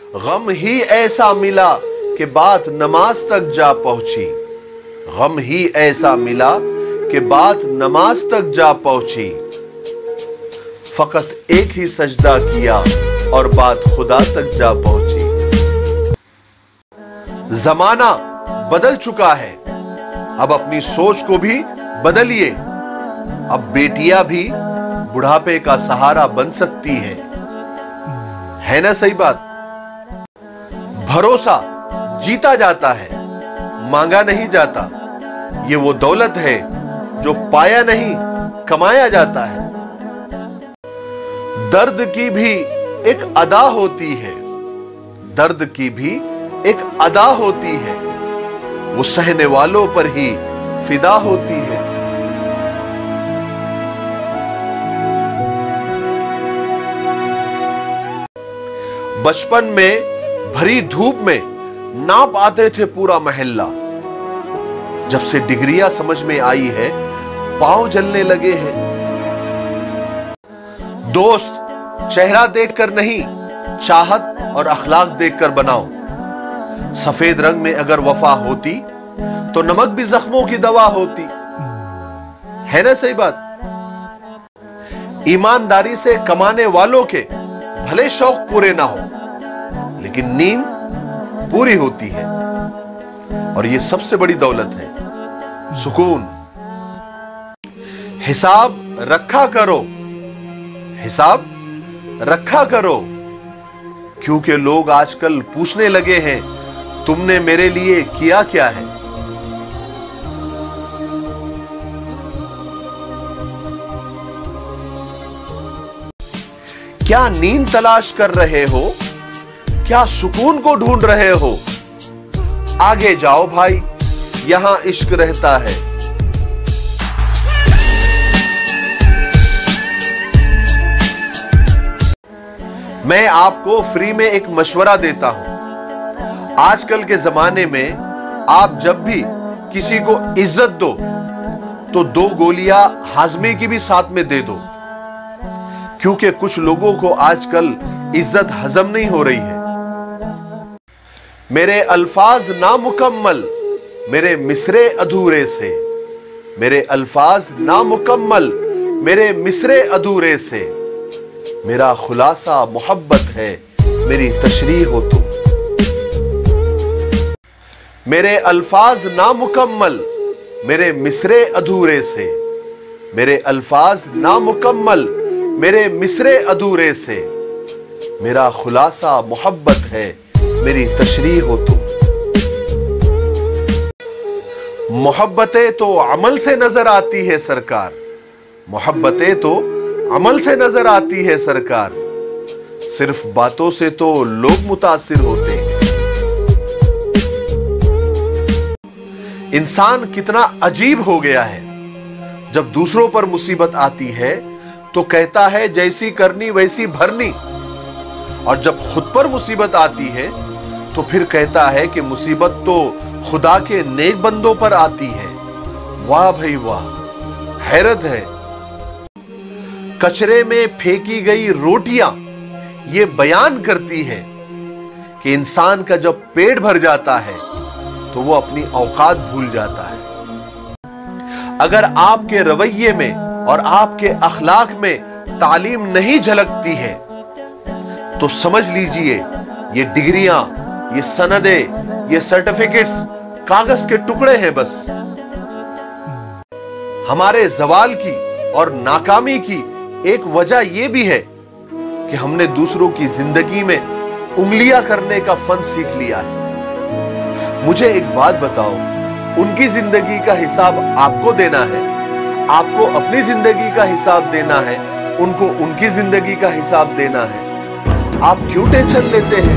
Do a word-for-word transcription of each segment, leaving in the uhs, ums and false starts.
गम ही ऐसा मिला कि बात नमाज तक जा पहुंची। गम ही ऐसा मिला कि बात नमाज तक जा पहुंची। फकत एक ही सजदा किया और बात खुदा तक जा पहुंची। जमाना बदल चुका है, अब अपनी सोच को भी बदलिए। अब बेटियां भी बुढ़ापे का सहारा बन सकती हैं, है ना सही बात। भरोसा जीता जाता है, मांगा नहीं जाता। ये वो दौलत है जो पाया नहीं, कमाया जाता है। दर्द की भी एक अदा होती है, दर्द की भी एक अदा होती है, वो सहने वालों पर ही फिदा होती है। बचपन में भरी धूप में नाप आते थे पूरा मोहल्ला। जब से डिग्रियां समझ में आई है, पांव जलने लगे हैं। दोस्त चेहरा देखकर नहीं, चाहत और अखलाक देखकर बनाओ। सफेद रंग में अगर वफा होती तो नमक भी जख्मों की दवा होती, है ना सही बात। ईमानदारी से कमाने वालों के भले शौक पूरे ना हो, लेकिन नींद पूरी होती है, और यह सबसे बड़ी दौलत है, सुकून। हिसाब रखा करो, हिसाब रखा करो, क्योंकि लोग आजकल पूछने लगे हैं, तुमने मेरे लिए किया क्या है। क्या नींद तलाश कर रहे हो, क्या सुकून को ढूंढ रहे हो? आगे जाओ भाई, यहां इश्क रहता है। मैं आपको फ्री में एक मशवरा देता हूं। आजकल के जमाने में आप जब भी किसी को इज्जत दो तो दो गोलियां हाजमे की भी साथ में दे दो, क्योंकि कुछ लोगों को आजकल इज्जत हजम नहीं हो रही है। मेरे अल्फाज नामुकम्मल, मेरे मिसरे अधूरे से, मेरे अल्फाज नामुकम्मल, मेरे मिसरे अधूरे से। मेरा खुलासा मोहब्बत है, मेरी तशरीह हो तुम। मेरे अल्फाज नामुकम्मल, मेरे मिसरे अधूरे से, मेरे अल्फाज नामुकम्मल, मेरे मिसरे अधूरे से। मेरा खुलासा मोहब्बत है, मेरी तशरीह हो तुम। मोहब्बतें तो अमल से नजर आती है सरकार, मोहब्बतें तो अमल से नजर आती है सरकार। सिर्फ बातों से तो लोग मुतासिर होते हैं। इंसान कितना अजीब हो गया है, जब दूसरों पर मुसीबत आती है तो कहता है जैसी करनी वैसी भरनी, और जब खुद पर मुसीबत आती है तो फिर कहता है कि मुसीबत तो खुदा के नेक बंदों पर आती है। वाह भाई वाह, हैरत है। कचरे में फेंकी गई रोटियां ये बयान करती है कि इंसान का जब पेट भर जाता है तो वो अपनी औकात भूल जाता है। अगर आपके रवैये में और आपके अखलाक में तालीम नहीं झलकती है तो समझ लीजिए ये डिग्रियां, ये सनदें, ये सर्टिफिकेट्स कागज के टुकड़े हैं बस। हमारे जवाल की और नाकामी की एक वजह यह भी है कि हमने दूसरों की जिंदगी में उंगलियां करने का फन सीख लिया है। मुझे एक बात बताओ, उनकी जिंदगी का हिसाब आपको देना है, आपको अपनी जिंदगी का हिसाब देना है, उनको उनकी जिंदगी का हिसाब देना है। आप क्यों टेंशन लेते हैं?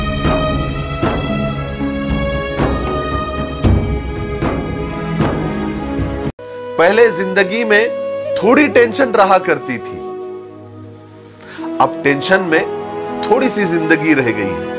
पहले जिंदगी में थोड़ी टेंशन रहा करती थी, अब टेंशन में थोड़ी सी जिंदगी रह गई है।